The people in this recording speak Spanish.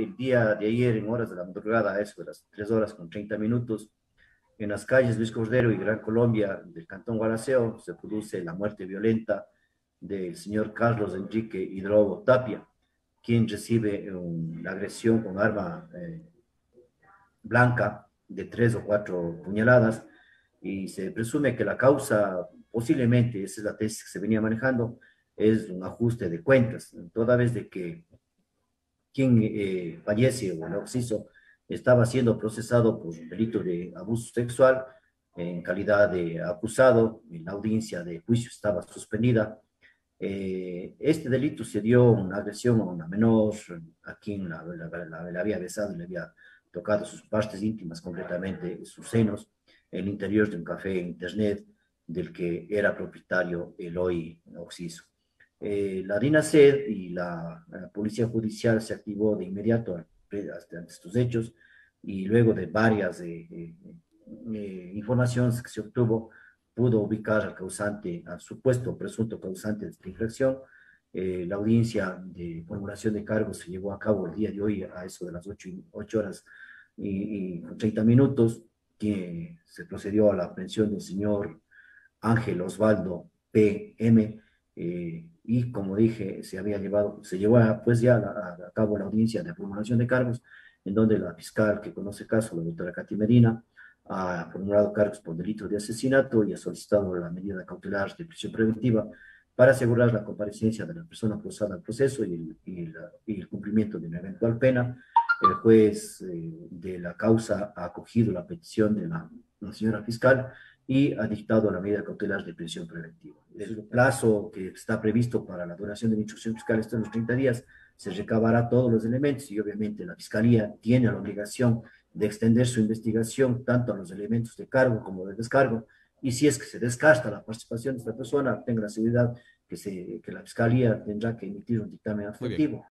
el día de ayer, en horas de la madrugada, a eso de las 3 horas con 30 minutos, en las calles Luis Cordero y Gran Colombia del Cantón Gualaceo, se produce la muerte violenta del señor Carlos Enrique Hidrobo Tapia, quien recibe una agresión con arma blanca de 3 o 4 puñaladas, y se presume que la causa, posiblemente, esa es la tesis que se venía manejando, es un ajuste de cuentas, toda vez de que quien fallece o el occiso estaba siendo procesado por delito de abuso sexual en calidad de acusado, la audiencia de juicio estaba suspendida. Este delito se dio una agresión a una menor a quien la había besado y le había tocado sus partes íntimas, concretamente sus senos, en el interior de un café internet del que era propietario el hoy occiso. La DINASED y la Policía Judicial se activó de inmediato ante estos hechos, y luego de varias informaciones que se obtuvo, pudo ubicar al causante, al supuesto presunto causante de esta infracción. La audiencia de formulación de cargos se llevó a cabo el día de hoy a eso de las 8 horas y 30 minutos, que se procedió a la aprehensión del señor Ángel Osvaldo P.M., y como dije, se llevó pues ya a cabo la audiencia de formulación de cargos, en donde la fiscal que conoce el caso, la doctora Katy Medina, ha formulado cargos por delito de asesinato y ha solicitado la medida cautelar de prisión preventiva para asegurar la comparecencia de la persona procesada al proceso y el cumplimiento de una eventual pena. El juez de la causa ha acogido la petición de la señora fiscal y ha dictado la medida cautelar de prisión preventiva. El plazo que está previsto para la duración de la instrucción fiscal está en los 30 días, se recabará todos los elementos y obviamente la Fiscalía tiene la obligación de extender su investigación tanto a los elementos de cargo como de descargo, y si es que se descarta la participación de esta persona, tenga la seguridad que la Fiscalía tendrá que emitir un dictamen Muy bien. adjuntivo